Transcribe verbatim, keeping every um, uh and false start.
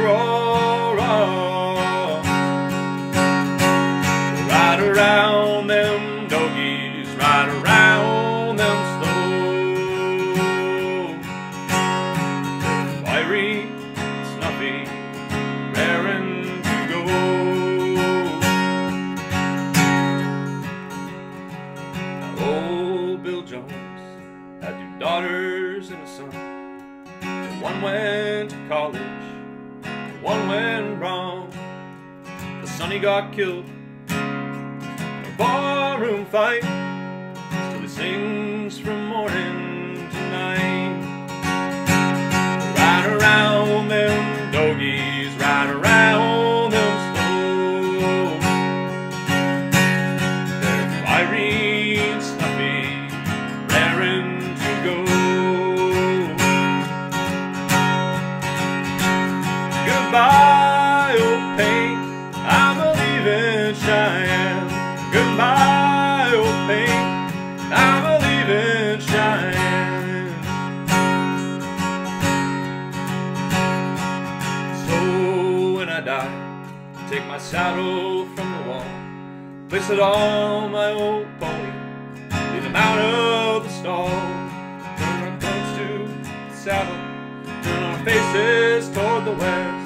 roll, roll. Ride around them doggies, ride around them slow. Wiry, snuffy, raring to go. Now old Bill Jones had two daughters and a son. One went to college, one went wrong. The son, he got killed in a barroom fight. Still he sings from morning to night. Ride around them doggies, ride around them slow. They're fiery and snuffy, raring to go. Goodbye, old paint, I'm a leaving Cheyenne. Goodbye, old paint, I'm a leaving Cheyenne. So when I die, take my saddle from the wall, place it on my old pony, lead him out of the stall. Turn our clothes to the saddle, turn our faces toward the west.